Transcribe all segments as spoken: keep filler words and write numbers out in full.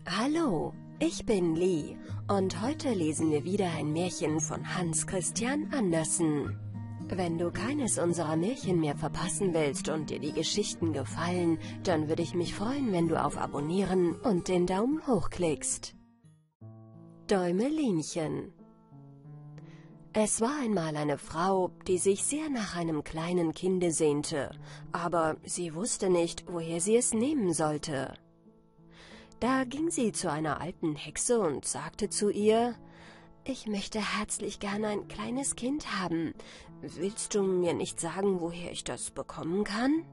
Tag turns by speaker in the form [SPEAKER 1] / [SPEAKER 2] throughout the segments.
[SPEAKER 1] Hallo, ich bin Lee und heute lesen wir wieder ein Märchen von Hans Christian Andersen. Wenn du keines unserer Märchen mehr verpassen willst und dir die Geschichten gefallen, dann würde ich mich freuen, wenn du auf Abonnieren und den Daumen hoch klickst. Däumelinchen. Es war einmal eine Frau, die sich sehr nach einem kleinen Kinde sehnte, aber sie wusste nicht, woher sie es nehmen sollte. Da ging sie zu einer alten Hexe und sagte zu ihr: »Ich möchte herzlich gern ein kleines Kind haben. Willst du mir nicht sagen, woher ich das bekommen kann?«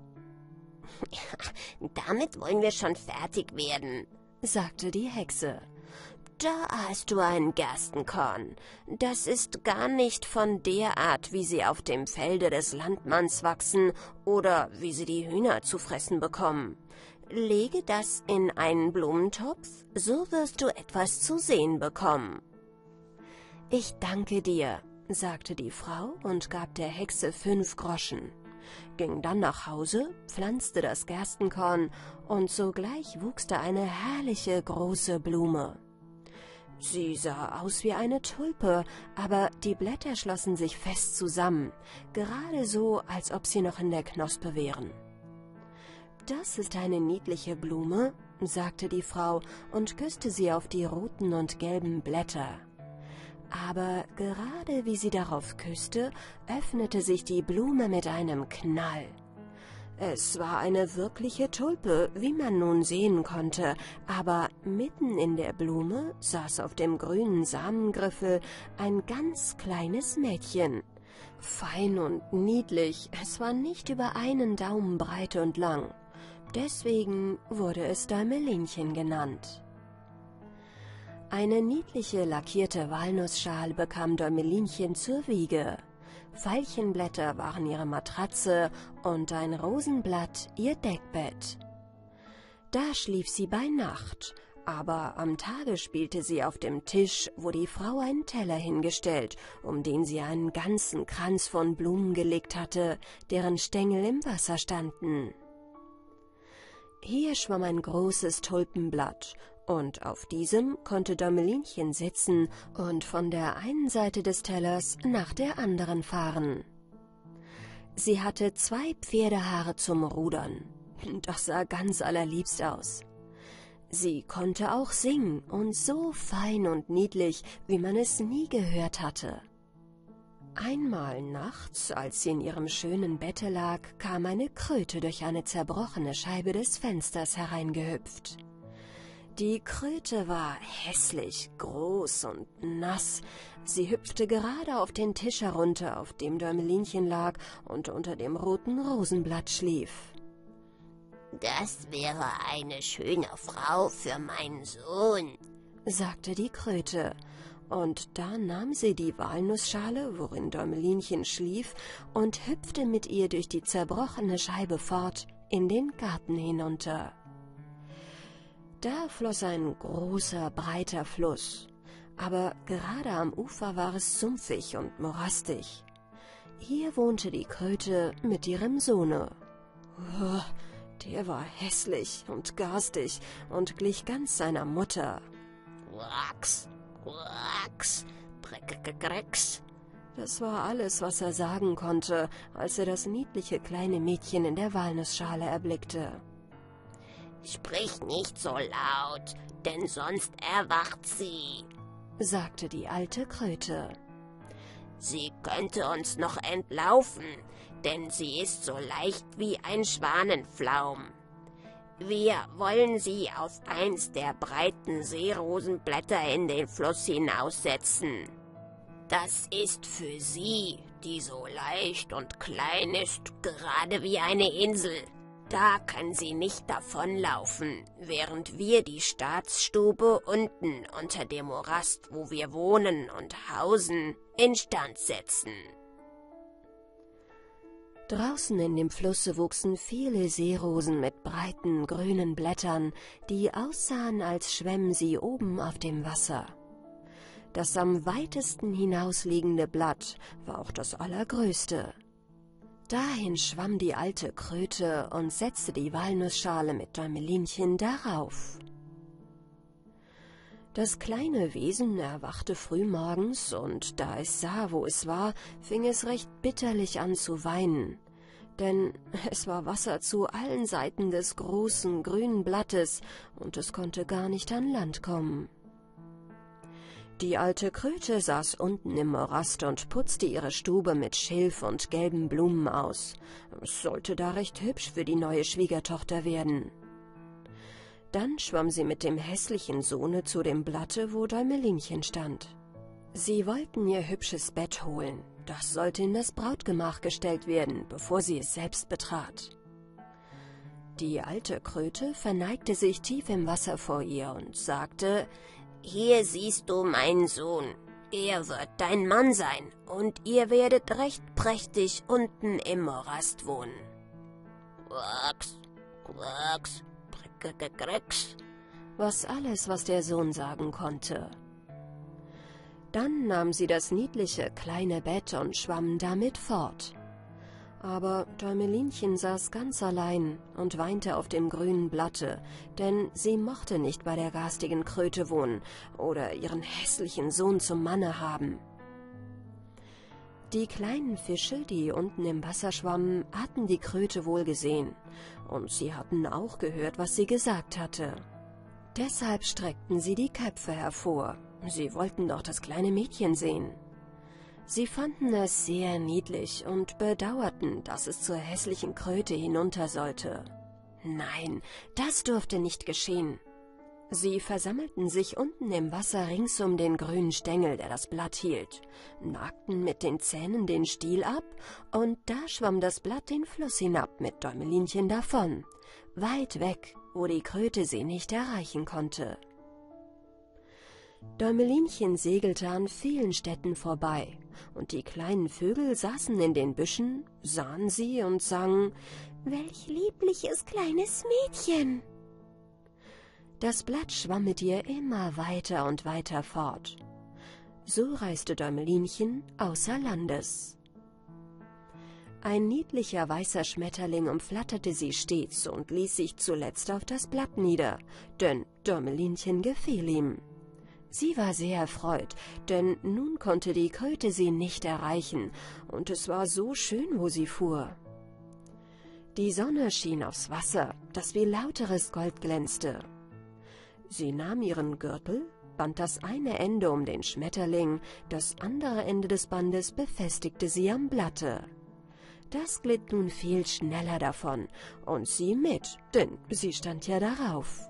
[SPEAKER 2] »Damit wollen wir schon fertig werden«,
[SPEAKER 1] sagte die Hexe.
[SPEAKER 2] »Da hast du ein Gerstenkorn. Das ist gar nicht von der Art, wie sie auf dem Felde des Landmanns wachsen oder wie sie die Hühner zu fressen bekommen. Lege das in einen Blumentopf, so wirst du etwas zu sehen bekommen.«
[SPEAKER 1] »Ich danke dir«, sagte die Frau und gab der Hexe fünf Groschen, ging dann nach Hause, pflanzte das Gerstenkorn und sogleich wuchs da eine herrliche große Blume. Sie sah aus wie eine Tulpe, aber die Blätter schlossen sich fest zusammen, gerade so, als ob sie noch in der Knospe wären. »Das ist eine niedliche Blume«, sagte die Frau und küsste sie auf die roten und gelben Blätter. Aber gerade wie sie darauf küsste, öffnete sich die Blume mit einem Knall. Es war eine wirkliche Tulpe, wie man nun sehen konnte, aber mitten in der Blume saß auf dem grünen Samengriffel ein ganz kleines Mädchen. Fein und niedlich, es war nicht über einen Daumen breit und lang. Deswegen wurde es Däumelinchen genannt. Eine niedliche lackierte Walnussschale bekam Däumelinchen zur Wiege. Veilchenblätter waren ihre Matratze und ein Rosenblatt ihr Deckbett. Da schlief sie bei Nacht, aber am Tage spielte sie auf dem Tisch, wo die Frau einen Teller hingestellt, um den sie einen ganzen Kranz von Blumen gelegt hatte, deren Stängel im Wasser standen. Hier schwamm ein großes Tulpenblatt, und auf diesem konnte Däumelinchen sitzen und von der einen Seite des Tellers nach der anderen fahren. Sie hatte zwei Pferdehaare zum Rudern. Das sah ganz allerliebst aus. Sie konnte auch singen, und so fein und niedlich, wie man es nie gehört hatte. Einmal nachts, als sie in ihrem schönen Bette lag, kam eine Kröte durch eine zerbrochene Scheibe des Fensters hereingehüpft. Die Kröte war hässlich, groß und nass. Sie hüpfte gerade auf den Tisch herunter, auf dem Däumelinchen lag und unter dem roten Rosenblatt schlief.
[SPEAKER 2] »Das wäre eine schöne Frau für meinen Sohn«,
[SPEAKER 1] sagte die Kröte. Und da nahm sie die Walnussschale, worin Däumelinchen schlief, und hüpfte mit ihr durch die zerbrochene Scheibe fort in den Garten hinunter. Da floss ein großer, breiter Fluss, aber gerade am Ufer war es sumpfig und morastig. Hier wohnte die Kröte mit ihrem Sohne. Oh, der war hässlich und garstig und glich ganz seiner Mutter.
[SPEAKER 2] »Quacks, quacks, Preckekekreks«,
[SPEAKER 1] das war alles, was er sagen konnte, als er das niedliche kleine Mädchen in der Walnussschale erblickte.
[SPEAKER 2] »Sprich nicht so laut, denn sonst erwacht sie«,
[SPEAKER 1] sagte die alte Kröte.
[SPEAKER 2] »Sie könnte uns noch entlaufen, denn sie ist so leicht wie ein Schwanenflaum. Wir wollen sie auf eins der breiten Seerosenblätter in den Fluss hinaussetzen. Das ist für sie, die so leicht und klein ist, gerade wie eine Insel. Da kann sie nicht davonlaufen, während wir die Staatsstube unten unter dem Morast, wo wir wohnen und hausen, instand setzen.«
[SPEAKER 1] Draußen in dem Flusse wuchsen viele Seerosen mit breiten grünen Blättern, die aussahen, als schwämmen sie oben auf dem Wasser. Das am weitesten hinausliegende Blatt war auch das allergrößte. Dahin schwamm die alte Kröte und setzte die Walnussschale mit Däumelinchen darauf. Das kleine Wesen erwachte frühmorgens, und da es sah, wo es war, fing es recht bitterlich an zu weinen. Denn es war Wasser zu allen Seiten des großen, grünen Blattes, und es konnte gar nicht an Land kommen. Die alte Kröte saß unten im Morast und putzte ihre Stube mit Schilf und gelben Blumen aus. Es sollte da recht hübsch für die neue Schwiegertochter werden. Dann schwamm sie mit dem hässlichen Sohne zu dem Blatte, wo Däumelinchen stand. Sie wollten ihr hübsches Bett holen. Das sollte in das Brautgemach gestellt werden, bevor sie es selbst betrat. Die alte Kröte verneigte sich tief im Wasser vor ihr und sagte:
[SPEAKER 2] »Hier siehst du meinen Sohn. Er wird dein Mann sein, und ihr werdet recht prächtig unten im Morast wohnen.« Quacks, quacks, kricks,
[SPEAKER 1] was alles, was der Sohn sagen konnte. Dann nahm sie das niedliche kleine Bett und schwamm damit fort. Aber Däumelinchen saß ganz allein und weinte auf dem grünen Blatte, denn sie mochte nicht bei der garstigen Kröte wohnen oder ihren hässlichen Sohn zum Manne haben. Die kleinen Fische, die unten im Wasser schwammen, hatten die Kröte wohl gesehen, und sie hatten auch gehört, was sie gesagt hatte. Deshalb streckten sie die Köpfe hervor. Sie wollten doch das kleine Mädchen sehen. Sie fanden es sehr niedlich und bedauerten, dass es zur hässlichen Kröte hinunter sollte. Nein, das durfte nicht geschehen. Sie versammelten sich unten im Wasser rings um den grünen Stängel, der das Blatt hielt, nagten mit den Zähnen den Stiel ab, und da schwamm das Blatt den Fluss hinab mit Däumelinchen davon, weit weg, wo die Kröte sie nicht erreichen konnte. Däumelinchen segelte an vielen Städten vorbei, und die kleinen Vögel saßen in den Büschen, sahen sie und sangen: »Welch liebliches kleines Mädchen!« Das Blatt schwamm mit ihr immer weiter und weiter fort. So reiste Däumelinchen außer Landes. Ein niedlicher weißer Schmetterling umflatterte sie stets und ließ sich zuletzt auf das Blatt nieder, denn Däumelinchen gefiel ihm. Sie war sehr erfreut, denn nun konnte die Kröte sie nicht erreichen, und es war so schön, wo sie fuhr. Die Sonne schien aufs Wasser, das wie lauteres Gold glänzte. Sie nahm ihren Gürtel, band das eine Ende um den Schmetterling, das andere Ende des Bandes befestigte sie am Blatte. Das glitt nun viel schneller davon, und sie mit, denn sie stand ja darauf.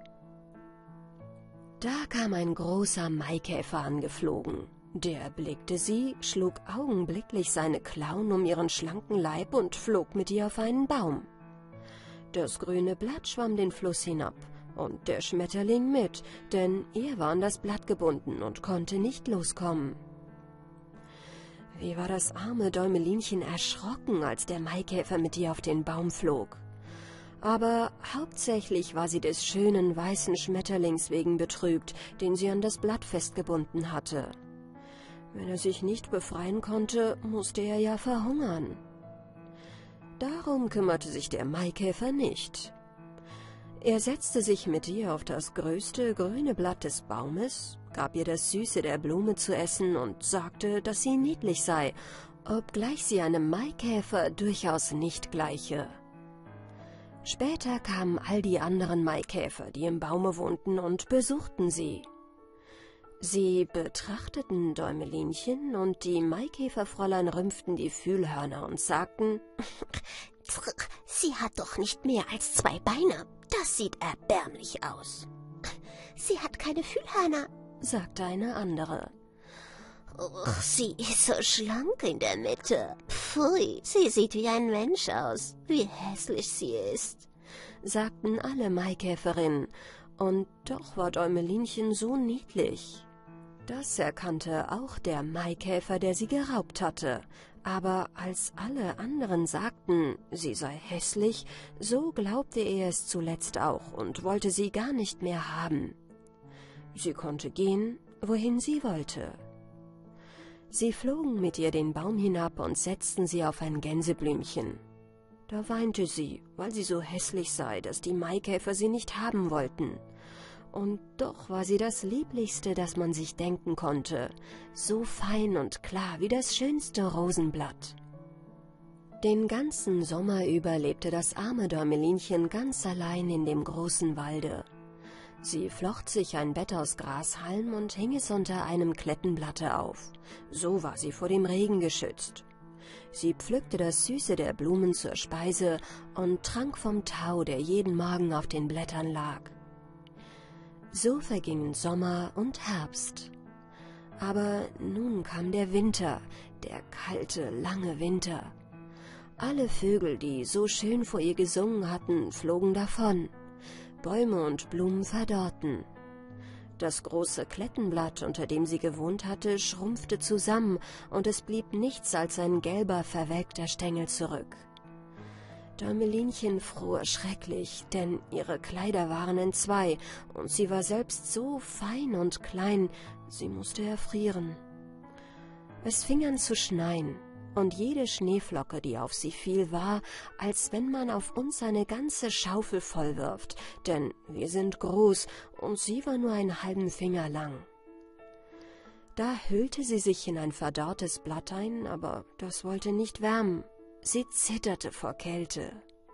[SPEAKER 1] Da kam ein großer Maikäfer angeflogen. Der erblickte sie, schlug augenblicklich seine Klauen um ihren schlanken Leib und flog mit ihr auf einen Baum. Das grüne Blatt schwamm den Fluss hinab, und der Schmetterling mit, denn er war an das Blatt gebunden und konnte nicht loskommen. Wie war das arme Däumelinchen erschrocken, als der Maikäfer mit ihr auf den Baum flog. Aber hauptsächlich war sie des schönen weißen Schmetterlings wegen betrübt, den sie an das Blatt festgebunden hatte. Wenn er sich nicht befreien konnte, musste er ja verhungern. Darum kümmerte sich der Maikäfer nicht. Er setzte sich mit ihr auf das größte grüne Blatt des Baumes, gab ihr das Süße der Blume zu essen und sagte, dass sie niedlich sei, obgleich sie einem Maikäfer durchaus nicht gleiche. Später kamen all die anderen Maikäfer, die im Baume wohnten, und besuchten sie. Sie betrachteten Däumelinchen, und die Maikäferfräulein rümpften die Fühlhörner und sagten:
[SPEAKER 2] »Sie hat doch nicht mehr als zwei Beine. Das sieht erbärmlich aus.«
[SPEAKER 3] »Sie hat keine Fühlhörner«,
[SPEAKER 1] sagte eine andere.
[SPEAKER 2] Oh, sie ist so schlank in der Mitte. Pfui, sie sieht wie ein Mensch aus. Wie hässlich sie ist«,
[SPEAKER 1] sagten alle Maikäferinnen, und doch war Däumelinchen so niedlich. Das erkannte auch der Maikäfer, der sie geraubt hatte, aber als alle anderen sagten, sie sei hässlich, so glaubte er es zuletzt auch und wollte sie gar nicht mehr haben. Sie konnte gehen, wohin sie wollte. Sie flogen mit ihr den Baum hinab und setzten sie auf ein Gänseblümchen. Da weinte sie, weil sie so hässlich sei, dass die Maikäfer sie nicht haben wollten. Und doch war sie das Lieblichste, das man sich denken konnte, so fein und klar wie das schönste Rosenblatt. Den ganzen Sommer über lebte das arme Däumelinchen ganz allein in dem großen Walde. Sie flocht sich ein Bett aus Grashalm und hing es unter einem Klettenblatte auf. So war sie vor dem Regen geschützt. Sie pflückte das Süße der Blumen zur Speise und trank vom Tau, der jeden Morgen auf den Blättern lag. So vergingen Sommer und Herbst. Aber nun kam der Winter, der kalte, lange Winter. Alle Vögel, die so schön vor ihr gesungen hatten, flogen davon. Bäume und Blumen verdorrten. Das große Klettenblatt, unter dem sie gewohnt hatte, schrumpfte zusammen, und es blieb nichts als ein gelber, verwelkter Stängel zurück. Däumelinchen fror schrecklich, denn ihre Kleider waren entzwei, und sie war selbst so fein und klein, sie musste erfrieren. Es fing an zu schneien, und jede Schneeflocke, die auf sie fiel, war, als wenn man auf uns eine ganze Schaufel voll wirft, denn wir sind groß, und sie war nur einen halben Finger lang. Da hüllte sie sich in ein verdorrtes Blatt ein, aber das wollte nicht wärmen. Sie zitterte vor Kälte.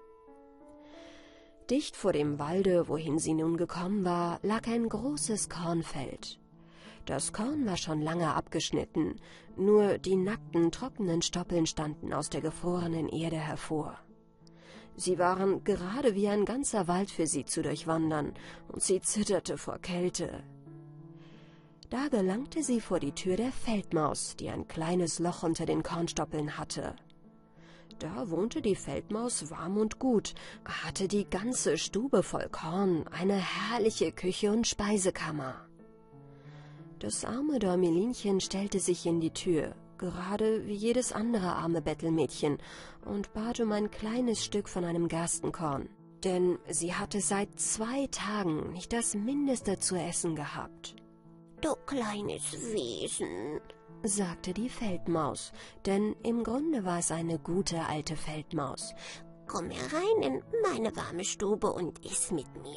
[SPEAKER 1] Dicht vor dem Walde, wohin sie nun gekommen war, lag ein großes Kornfeld. Das Korn war schon lange abgeschnitten, nur die nackten, trockenen Stoppeln standen aus der gefrorenen Erde hervor. Sie waren gerade wie ein ganzer Wald für sie zu durchwandern, und sie zitterte vor Kälte. Da gelangte sie vor die Tür der Feldmaus, die ein kleines Loch unter den Kornstoppeln hatte. Da wohnte die Feldmaus warm und gut, hatte die ganze Stube voll Korn, eine herrliche Küche und Speisekammer. Das arme Däumelinchen stellte sich in die Tür, gerade wie jedes andere arme Bettelmädchen, und bat um ein kleines Stück von einem Gerstenkorn, denn sie hatte seit zwei Tagen nicht das Mindeste zu essen gehabt.
[SPEAKER 3] »Du kleines Wesen«,
[SPEAKER 1] sagte die Feldmaus, denn im Grunde war es eine gute alte Feldmaus.
[SPEAKER 3] »Komm herein in meine warme Stube und iss mit mir.«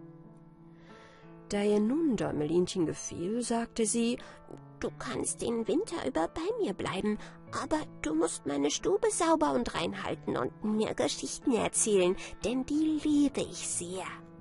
[SPEAKER 1] Da ihr nun Däumelinchen gefiel, sagte sie,
[SPEAKER 3] »Du kannst den Winter über bei mir bleiben, aber du musst meine Stube sauber und rein halten und mir Geschichten erzählen, denn die liebe ich sehr.«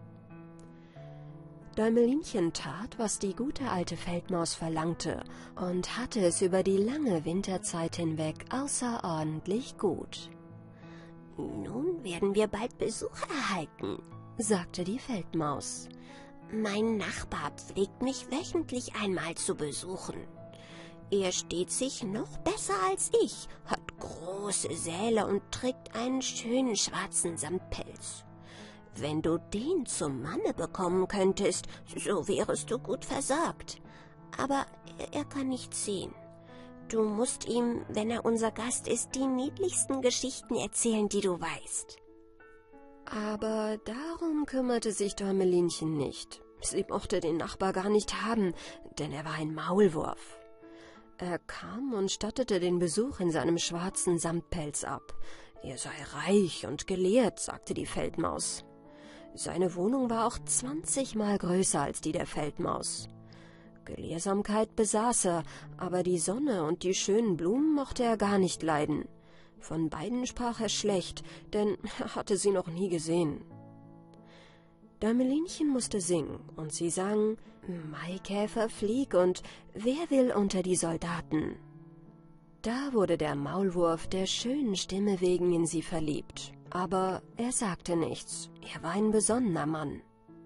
[SPEAKER 1] Däumelinchen tat, was die gute alte Feldmaus verlangte, und hatte es über die lange Winterzeit hinweg außerordentlich gut.
[SPEAKER 3] »Nun werden wir bald Besuch erhalten«,
[SPEAKER 1] sagte die Feldmaus.
[SPEAKER 3] »Mein Nachbar pflegt mich wöchentlich einmal zu besuchen. Er steht sich noch besser als ich, hat große Säle und trägt einen schönen schwarzen Samtpelz. Wenn du den zum Manne bekommen könntest, so wärest du gut versorgt. Aber er kann nicht sehen. Du musst ihm, wenn er unser Gast ist, die niedlichsten Geschichten erzählen, die du weißt.«
[SPEAKER 1] Aber darum kümmerte sich Däumelinchen nicht. Sie mochte den Nachbar gar nicht haben, denn er war ein Maulwurf. Er kam und stattete den Besuch in seinem schwarzen Samtpelz ab. Er sei reich und gelehrt, sagte die Feldmaus. Seine Wohnung war auch zwanzigmal größer als die der Feldmaus. Gelehrsamkeit besaß er, aber die Sonne und die schönen Blumen mochte er gar nicht leiden. Von beiden sprach er schlecht, denn er hatte sie noch nie gesehen. Däumelinchen musste singen, und sie sang, »Maikäfer, flieg und wer will unter die Soldaten?« Da wurde der Maulwurf der schönen Stimme wegen in sie verliebt, aber er sagte nichts, er war ein besonnener Mann.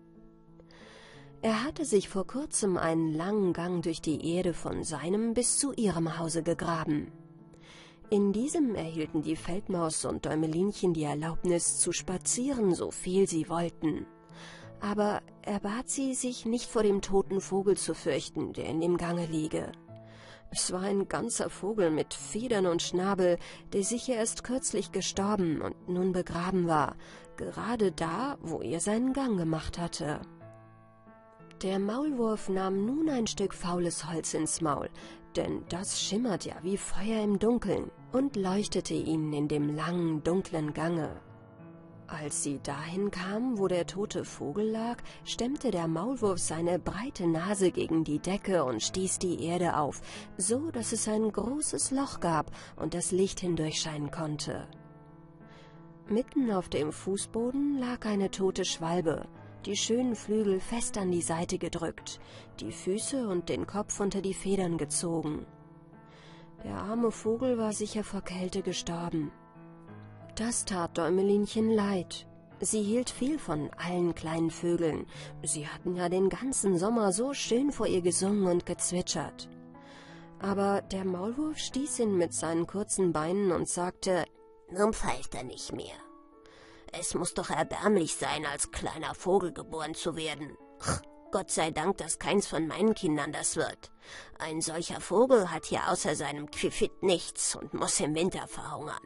[SPEAKER 1] Er hatte sich vor kurzem einen langen Gang durch die Erde von seinem bis zu ihrem Hause gegraben. In diesem erhielten die Feldmaus und Däumelinchen die Erlaubnis zu spazieren, so viel sie wollten. Aber er bat sie, sich nicht vor dem toten Vogel zu fürchten, der in dem Gange liege. Es war ein ganzer Vogel mit Federn und Schnabel, der sicher erst kürzlich gestorben und nun begraben war, gerade da, wo er seinen Gang gemacht hatte. Der Maulwurf nahm nun ein Stück faules Holz ins Maul, denn das schimmert ja wie Feuer im Dunkeln, und leuchtete ihnen in dem langen, dunklen Gange. Als sie dahin kam, wo der tote Vogel lag, stemmte der Maulwurf seine breite Nase gegen die Decke und stieß die Erde auf, so dass es ein großes Loch gab und das Licht hindurchscheinen konnte. Mitten auf dem Fußboden lag eine tote Schwalbe, die schönen Flügel fest an die Seite gedrückt, die Füße und den Kopf unter die Federn gezogen. Der arme Vogel war sicher vor Kälte gestorben. Das tat Däumelinchen leid. Sie hielt viel von allen kleinen Vögeln. Sie hatten ja den ganzen Sommer so schön vor ihr gesungen und gezwitschert. Aber der Maulwurf stieß ihn mit seinen kurzen Beinen und sagte:
[SPEAKER 2] »Nun pfeift er nicht mehr. Es muss doch erbärmlich sein, als kleiner Vogel geboren zu werden. Gott sei Dank, dass keins von meinen Kindern das wird. Ein solcher Vogel hat hier außer seinem Quifit nichts und muss im Winter verhungern.«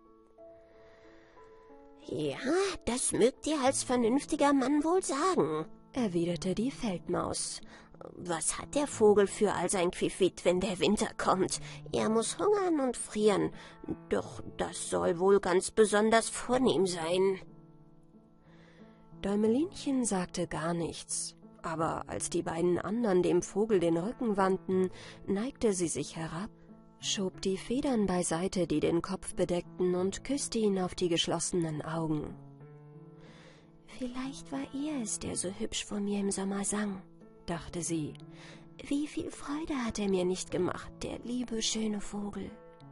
[SPEAKER 2] »Ja, das mögt ihr als vernünftiger Mann wohl sagen«, erwiderte die Feldmaus. »Was hat der Vogel für all sein Quifit, wenn der Winter kommt? Er muss hungern und frieren, doch das soll wohl ganz besonders vornehm sein.«
[SPEAKER 1] Däumelinchen sagte gar nichts, aber als die beiden anderen dem Vogel den Rücken wandten, neigte sie sich herab, schob die Federn beiseite, die den Kopf bedeckten, und küsste ihn auf die geschlossenen Augen.
[SPEAKER 3] »Vielleicht war er es, der so hübsch vor mir im Sommer sang«, dachte sie. »Wie viel Freude hat er mir nicht gemacht, der liebe, schöne Vogel.«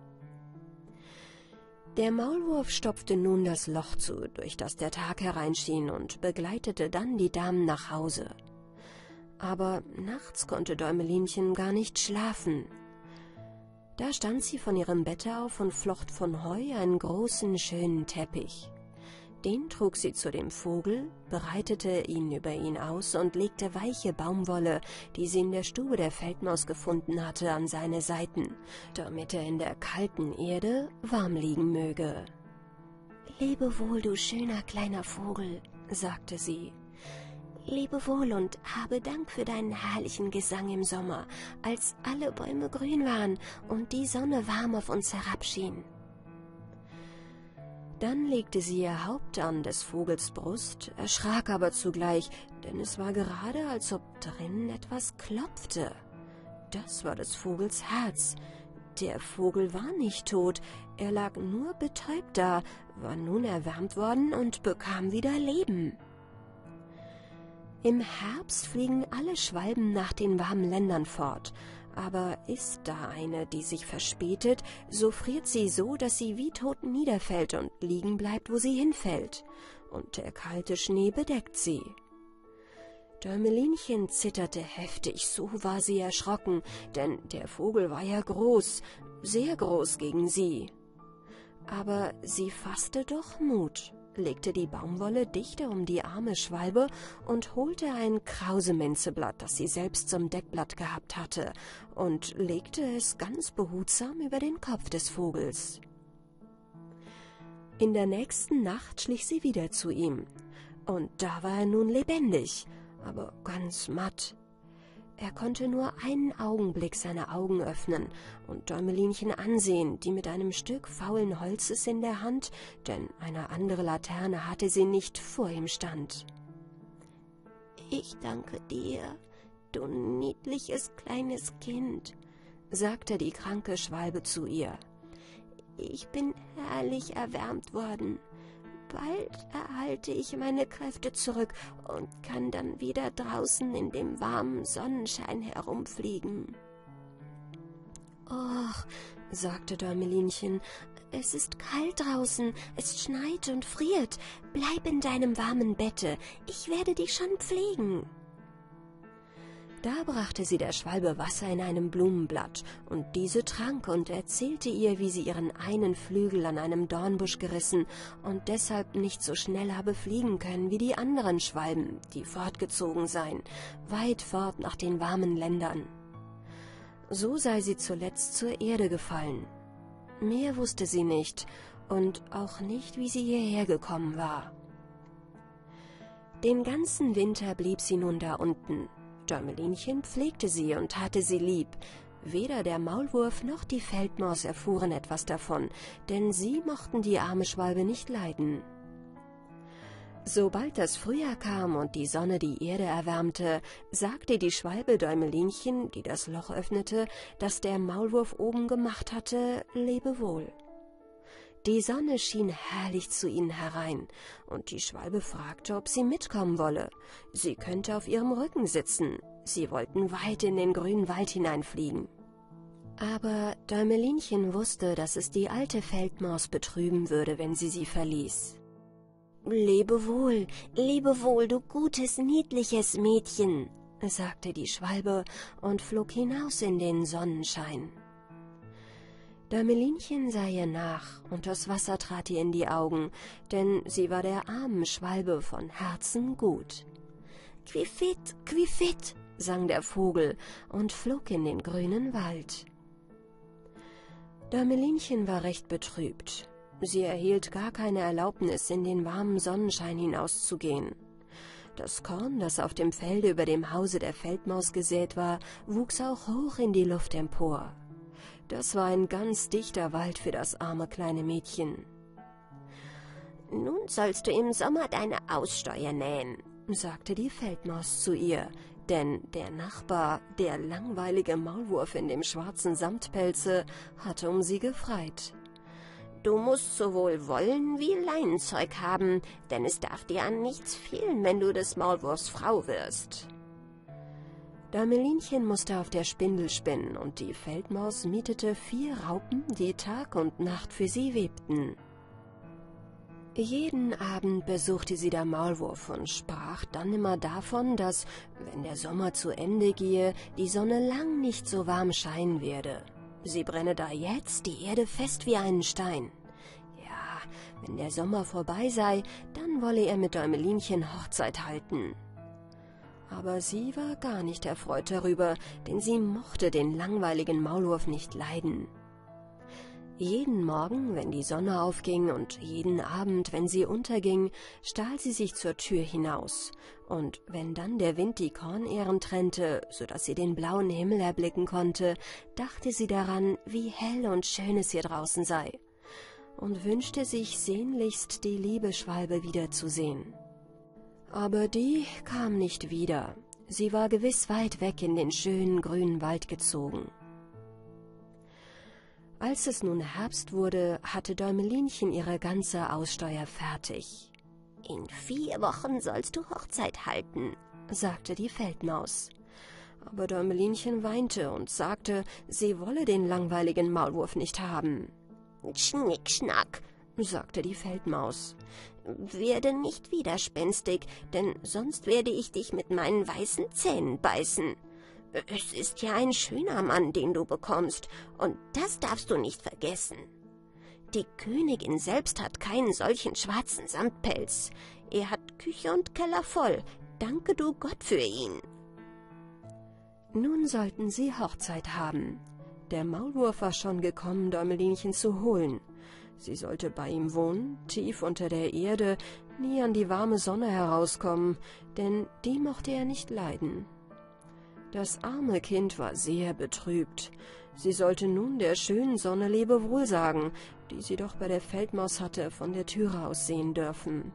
[SPEAKER 1] Der Maulwurf stopfte nun das Loch zu, durch das der Tag hereinschien, und begleitete dann die Damen nach Hause. Aber nachts konnte Däumelinchen gar nicht schlafen. Da stand sie von ihrem Bette auf und flocht von Heu einen großen, schönen Teppich. Den trug sie zu dem Vogel, breitete ihn über ihn aus und legte weiche Baumwolle, die sie in der Stube der Feldmaus gefunden hatte, an seine Seiten, damit er in der kalten Erde warm liegen möge.
[SPEAKER 3] »Lebe wohl, du schöner kleiner Vogel«, sagte sie. »Lebe wohl und habe Dank für deinen herrlichen Gesang im Sommer, als alle Bäume grün waren und die Sonne warm auf uns herabschien.«
[SPEAKER 1] Dann legte sie ihr Haupt an des Vogels Brust, erschrak aber zugleich, denn es war gerade, als ob drinnen etwas klopfte. Das war des Vogels Herz. Der Vogel war nicht tot, er lag nur betäubt da, war nun erwärmt worden und bekam wieder Leben. Im Herbst fliegen alle Schwalben nach den warmen Ländern fort, aber ist da eine, die sich verspätet, so friert sie so, dass sie wie tot niederfällt und liegen bleibt, wo sie hinfällt, und der kalte Schnee bedeckt sie. Däumelinchen zitterte heftig, so war sie erschrocken, denn der Vogel war ja groß, sehr groß gegen sie. Aber sie fasste doch Mut, legte die Baumwolle dichter um die arme Schwalbe und holte ein Krauseminzeblatt, das sie selbst zum Deckblatt gehabt hatte, und legte es ganz behutsam über den Kopf des Vogels. In der nächsten Nacht schlich sie wieder zu ihm, und da war er nun lebendig, aber ganz matt. Er konnte nur einen Augenblick seine Augen öffnen und Däumelinchen ansehen, die mit einem Stück faulen Holzes in der Hand, denn eine andere Laterne hatte sie nicht, vor ihm stand.
[SPEAKER 3] »Ich danke dir, du niedliches kleines Kind«, sagte die kranke Schwalbe zu ihr. »Ich bin herrlich erwärmt worden. Bald erhalte ich meine Kräfte zurück und kann dann wieder draußen in dem warmen Sonnenschein herumfliegen.«
[SPEAKER 1] »Och«, sagte Däumelinchen, »es ist kalt draußen, es schneit und friert. Bleib in deinem warmen Bette, ich werde dich schon pflegen.« Da brachte sie der Schwalbe Wasser in einem Blumenblatt, und diese trank und erzählte ihr, wie sie ihren einen Flügel an einem Dornbusch gerissen und deshalb nicht so schnell habe fliegen können wie die anderen Schwalben, die fortgezogen seien, weit fort nach den warmen Ländern. So sei sie zuletzt zur Erde gefallen. Mehr wusste sie nicht und auch nicht, wie sie hierher gekommen war. Den ganzen Winter blieb sie nun da unten. Däumelinchen pflegte sie und hatte sie lieb. Weder der Maulwurf noch die Feldmaus erfuhren etwas davon, denn sie mochten die arme Schwalbe nicht leiden. Sobald das Frühjahr kam und die Sonne die Erde erwärmte, sagte die Schwalbe Däumelinchen, die das Loch öffnete, das der Maulwurf oben gemacht hatte, Lebewohl. Die Sonne schien herrlich zu ihnen herein, und die Schwalbe fragte, ob sie mitkommen wolle. Sie könnte auf ihrem Rücken sitzen. Sie wollten weit in den grünen Wald hineinfliegen. Aber Däumelinchen wusste, dass es die alte Feldmaus betrüben würde, wenn sie sie verließ.
[SPEAKER 3] »Lebe wohl, lebe wohl, du gutes, niedliches Mädchen«,
[SPEAKER 1] sagte die Schwalbe und flog hinaus in den Sonnenschein. Däumelinchen sah ihr nach, und das Wasser trat ihr in die Augen, denn sie war der armen Schwalbe von Herzen gut.
[SPEAKER 3] »Quiffit, quiffit«,
[SPEAKER 1] sang der Vogel und flog in den grünen Wald. Däumelinchen war recht betrübt. Sie erhielt gar keine Erlaubnis, in den warmen Sonnenschein hinauszugehen. Das Korn, das auf dem Felde über dem Hause der Feldmaus gesät war, wuchs auch hoch in die Luft empor. Das war ein ganz dichter Wald für das arme kleine Mädchen.
[SPEAKER 2] »Nun sollst du im Sommer deine Aussteuer nähen«,
[SPEAKER 1] sagte die Feldmaus zu ihr, denn der Nachbar, der langweilige Maulwurf in dem schwarzen Samtpelze, hatte um sie gefreit.
[SPEAKER 2] »Du musst sowohl Wollen wie Leinenzeug haben, denn es darf dir an nichts fehlen, wenn du des Maulwurfs Frau wirst.«
[SPEAKER 1] Däumelinchen musste auf der Spindel spinnen, und die Feldmaus mietete vier Raupen, die Tag und Nacht für sie webten. Jeden Abend besuchte sie der Maulwurf und sprach dann immer davon, dass, wenn der Sommer zu Ende gehe, die Sonne lang nicht so warm scheinen werde. Sie brenne da jetzt die Erde fest wie einen Stein. Ja, wenn der Sommer vorbei sei, dann wolle er mit Däumelinchen Hochzeit halten. Aber sie war gar nicht erfreut darüber, denn sie mochte den langweiligen Maulwurf nicht leiden. Jeden Morgen, wenn die Sonne aufging, und jeden Abend, wenn sie unterging, stahl sie sich zur Tür hinaus, und wenn dann der Wind die Kornähren trennte, so dass sie den blauen Himmel erblicken konnte, dachte sie daran, wie hell und schön es hier draußen sei, und wünschte sich sehnlichst, die liebe Schwalbe wiederzusehen. Aber die kam nicht wieder. Sie war gewiss weit weg in den schönen grünen Wald gezogen. Als es nun Herbst wurde, hatte Däumelinchen ihre ganze Aussteuer fertig.
[SPEAKER 2] »In vier Wochen sollst du Hochzeit halten«,
[SPEAKER 1] sagte die Feldmaus. Aber Däumelinchen weinte und sagte, sie wolle den langweiligen Maulwurf nicht haben.
[SPEAKER 2] »Schnick, schnack«,
[SPEAKER 1] sagte die Feldmaus.
[SPEAKER 2] »Werde nicht widerspenstig, denn sonst werde ich dich mit meinen weißen Zähnen beißen. Es ist ja ein schöner Mann, den du bekommst, und das darfst du nicht vergessen. Die Königin selbst hat keinen solchen schwarzen Samtpelz. Er hat Küche und Keller voll. Danke du Gott für ihn.«
[SPEAKER 1] Nun sollten sie Hochzeit haben. Der Maulwurf war schon gekommen, Däumelinchen zu holen. Sie sollte bei ihm wohnen, tief unter der Erde, nie an die warme Sonne herauskommen, denn die mochte er nicht leiden. Das arme Kind war sehr betrübt. Sie sollte nun der schönen Sonne Lebewohl sagen, die sie doch bei der Feldmaus hatte von der Türe aus sehen dürfen.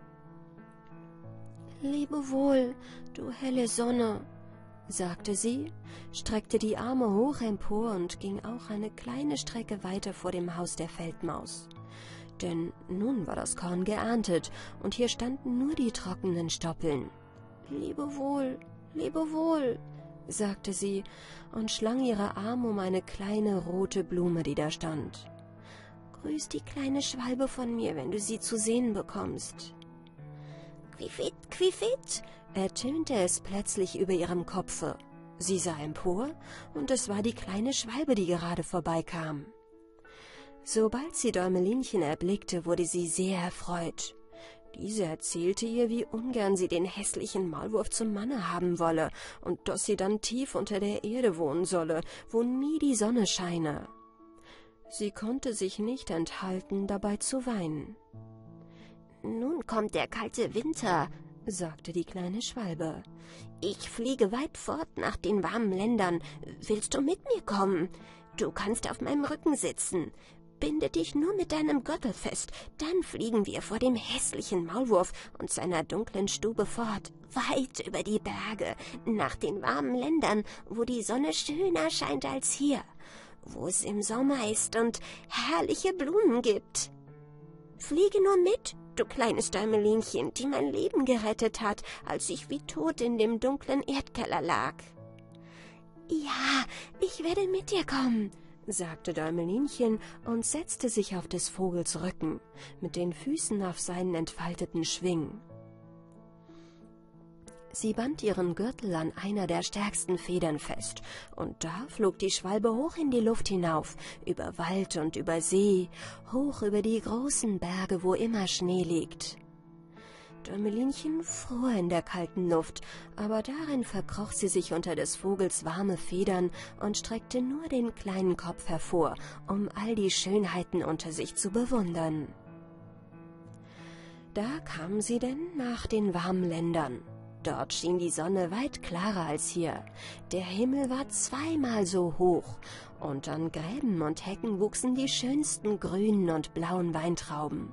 [SPEAKER 3] »Lebewohl, du helle Sonne«,
[SPEAKER 1] sagte sie, streckte die Arme hoch empor und ging auch eine kleine Strecke weiter vor dem Haus der Feldmaus. Denn nun war das Korn geerntet, und hier standen nur die trockenen Stoppeln.
[SPEAKER 3] »Lebewohl, lebewohl«,
[SPEAKER 1] sagte sie und schlang ihre Arme um eine kleine rote Blume, die da stand.
[SPEAKER 3] »Grüß die kleine Schwalbe von mir, wenn du sie zu sehen bekommst.«
[SPEAKER 2] »Quiffit, quiffit«,
[SPEAKER 1] ertönte es plötzlich über ihrem Kopfe. Sie sah empor, und es war die kleine Schwalbe, die gerade vorbeikam. Sobald sie Däumelinchen erblickte, wurde sie sehr erfreut. Diese erzählte ihr, wie ungern sie den hässlichen Maulwurf zum Manne haben wolle und dass sie dann tief unter der Erde wohnen solle, wo nie die Sonne scheine. Sie konnte sich nicht enthalten, dabei zu weinen.
[SPEAKER 2] »Nun kommt der kalte Winter«,
[SPEAKER 1] sagte die kleine Schwalbe.
[SPEAKER 2] »Ich fliege weit fort nach den warmen Ländern. Willst du mit mir kommen? Du kannst auf meinem Rücken sitzen.
[SPEAKER 3] binde dich nur mit deinem Gürtel fest, dann fliegen wir vor dem hässlichen Maulwurf und seiner dunklen Stube fort, weit über die Berge, nach den warmen Ländern, wo die Sonne schöner scheint als hier, wo es im Sommer ist und herrliche Blumen gibt. Fliege nur mit, du kleines Däumelinchen, die mein Leben gerettet hat, als ich wie tot in dem dunklen Erdkeller lag. »Ja, ich werde mit dir kommen«, sagte Däumelinchen und setzte sich auf des Vogels Rücken, mit den Füßen auf seinen entfalteten Schwingen. Sie band ihren Gürtel an einer der stärksten Federn fest, und da flog die Schwalbe hoch in die Luft hinauf, über Wald und über See, hoch über die großen Berge, wo immer Schnee liegt. Däumelinchen fror in der kalten Luft, aber darin verkroch sie sich unter des Vogels warme Federn und streckte nur den kleinen Kopf hervor, um all die Schönheiten unter sich zu bewundern. Da kamen sie denn nach den warmen Ländern. Dort schien die Sonne weit klarer als hier. Der Himmel war zweimal so hoch, und an Gräben und Hecken wuchsen die schönsten grünen und blauen Weintrauben.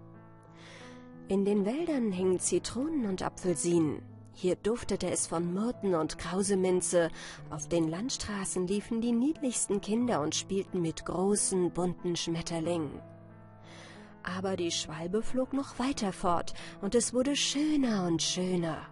[SPEAKER 3] In den Wäldern hingen Zitronen und Apfelsinen. Hier duftete es von Myrten und Krauseminze. Auf den Landstraßen liefen die niedlichsten Kinder und spielten mit großen, bunten Schmetterlingen. Aber die Schwalbe flog noch weiter fort, und es wurde schöner und schöner.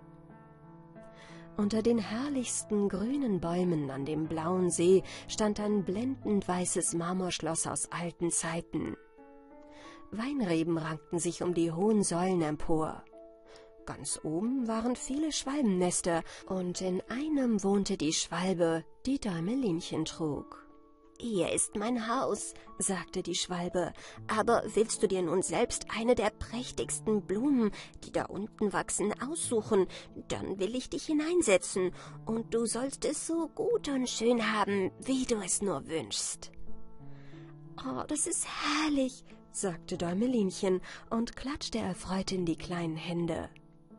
[SPEAKER 3] Unter den herrlichsten grünen Bäumen an dem blauen See stand ein blendend weißes Marmorschloss aus alten Zeiten. Weinreben rankten sich um die hohen Säulen empor. Ganz oben waren viele Schwalbennester, und in einem wohnte die Schwalbe, die Däumelinchen trug. »Hier ist mein Haus«, sagte die Schwalbe, »aber willst du dir nun selbst eine der prächtigsten Blumen, die da unten wachsen, aussuchen, dann will ich dich hineinsetzen, und du sollst es so gut und schön haben, wie du es nur wünschst.« »Oh, das ist herrlich«, sagte Däumelinchen und klatschte erfreut in die kleinen Hände.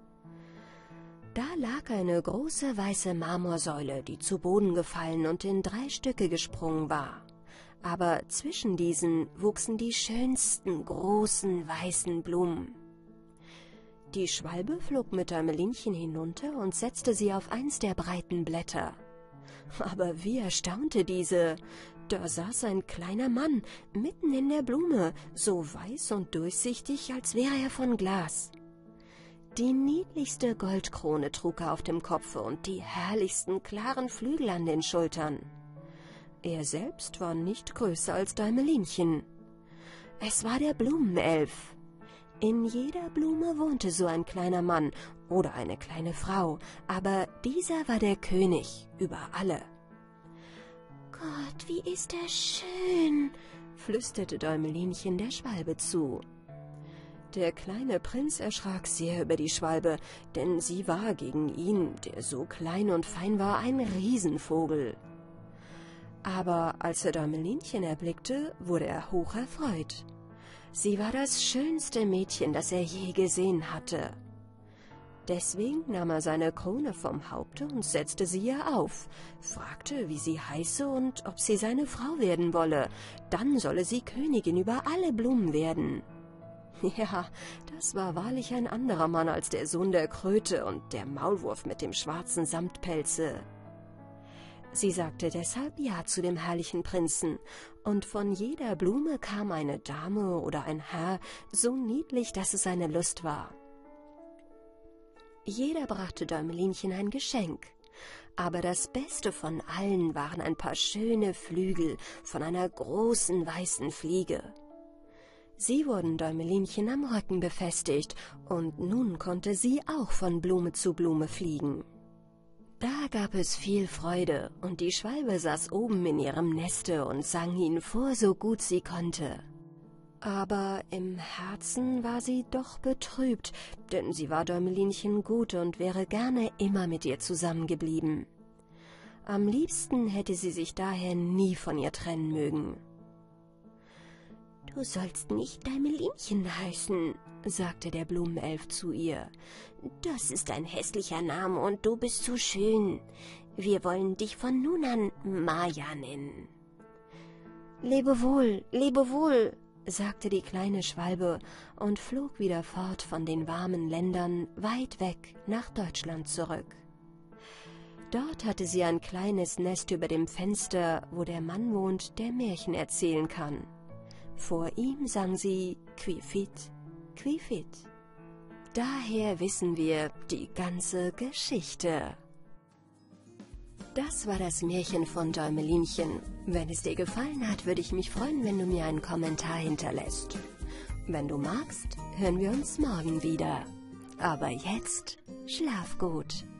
[SPEAKER 3] Da lag eine große weiße Marmorsäule, die zu Boden gefallen und in drei Stücke gesprungen war. Aber zwischen diesen wuchsen die schönsten großen weißen Blumen. Die Schwalbe flog mit Däumelinchen hinunter und setzte sie auf eins der breiten Blätter. Aber wie erstaunte diese! Da saß ein kleiner Mann mitten in der Blume, so weiß und durchsichtig, als wäre er von Glas. Die niedlichste Goldkrone trug er auf dem Kopfe und die herrlichsten klaren Flügel an den Schultern. Er selbst war nicht größer als Däumelinchen. Es war der Blumenelf. In jeder Blume wohnte so ein kleiner Mann oder eine kleine Frau, aber dieser war der König über alle. »Gott, wie ist er schön«, flüsterte Däumelinchen der Schwalbe zu. Der kleine Prinz erschrak sehr über die Schwalbe, denn sie war gegen ihn, der so klein und fein war, ein Riesenvogel. Aber als er Däumelinchen erblickte, wurde er hocherfreut. Sie war das schönste Mädchen, das er je gesehen hatte. Deswegen nahm er seine Krone vom Haupte und setzte sie ihr auf, fragte, wie sie heiße und ob sie seine Frau werden wolle, dann solle sie Königin über alle Blumen werden. Ja, das war wahrlich ein anderer Mann als der Sohn der Kröte und der Maulwurf mit dem schwarzen Samtpelze. Sie sagte deshalb Ja zu dem herrlichen Prinzen, und von jeder Blume kam eine Dame oder ein Herr, so niedlich, dass es eine Lust war. Jeder brachte Däumelinchen ein Geschenk, aber das Beste von allen waren ein paar schöne Flügel von einer großen weißen Fliege. Sie wurden Däumelinchen am Rücken befestigt, und nun konnte sie auch von Blume zu Blume fliegen. Da gab es viel Freude, und die Schwalbe saß oben in ihrem Neste und sang ihn vor, so gut sie konnte. Aber im Herzen war sie doch betrübt, denn sie war Däumelinchen gut und wäre gerne immer mit ihr zusammengeblieben. Am liebsten hätte sie sich daher nie von ihr trennen mögen. »Du sollst nicht Däumelinchen heißen«, sagte der Blumenelf zu ihr. »Das ist ein hässlicher Name und du bist so schön. Wir wollen dich von nun an Maja nennen.«
[SPEAKER 1] Lebe wohl, lebe wohl, sagte die kleine Schwalbe und flog wieder fort von den warmen Ländern weit weg nach Deutschland zurück. Dort hatte sie ein kleines Nest über dem Fenster, wo der Mann wohnt, der Märchen erzählen kann. Vor ihm sang sie Quiefit, Quiefit. Daher wissen wir die ganze Geschichte. Das war das Märchen von Däumelinchen. Wenn es dir gefallen hat, würde ich mich freuen, wenn du mir einen Kommentar hinterlässt. Wenn du magst, hören wir uns morgen wieder. Aber jetzt schlaf gut.